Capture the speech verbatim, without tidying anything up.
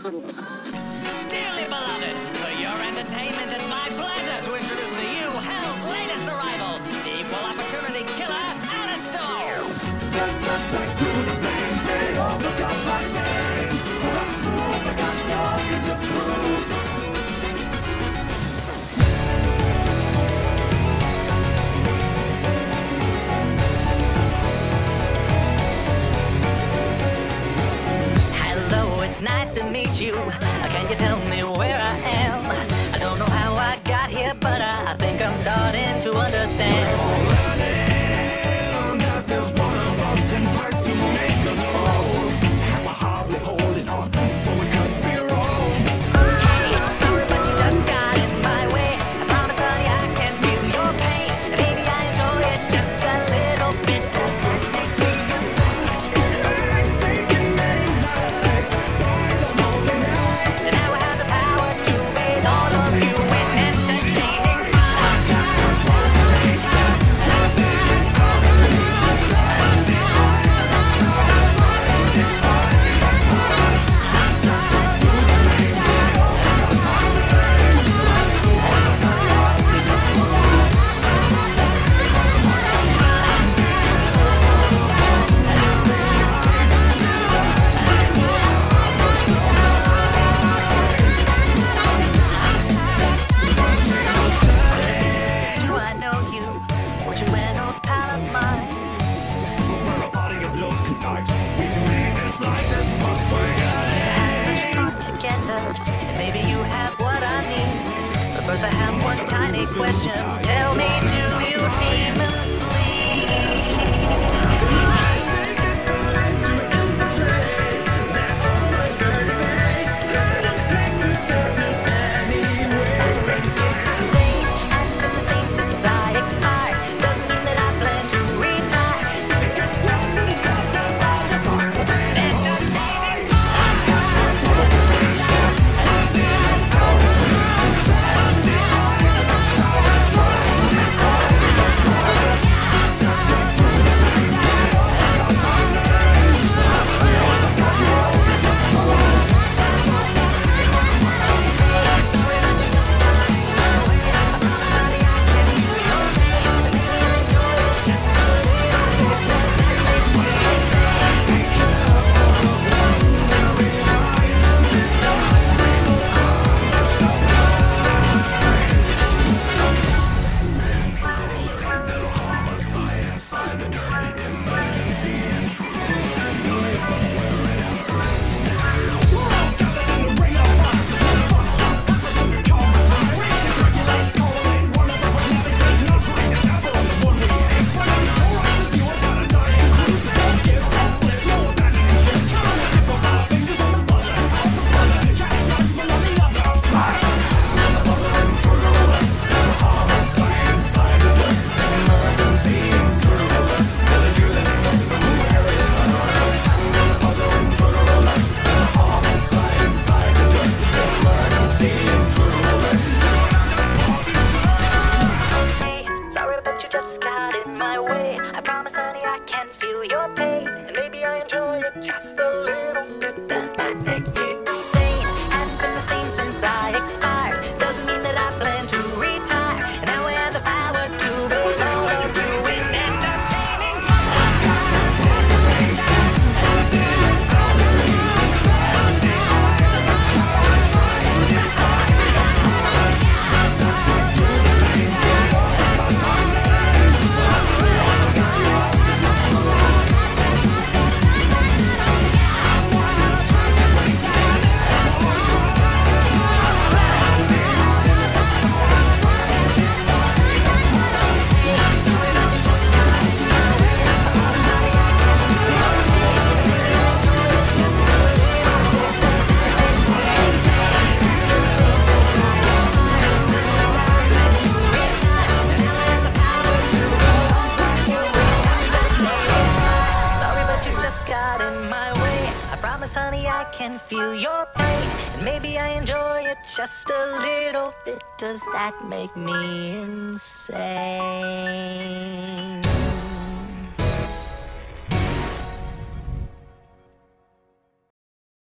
Dearly beloved, for your entertainment, it's my pleasure to introduce to you Hell's latest arrival, the Equal Opportunity Killer, Alistair. The suspect to the blame, they all look up my name. But I'm sure they got nothing to prove. Hello, it's nice to meet you. Can you tell me where I am? I don't know how I got here, but I, I think I'm starting to understand. First I have one tiny question. Tell me, do you demons can feel your pain, and maybe I enjoy it just a little bit. Does that make me insane?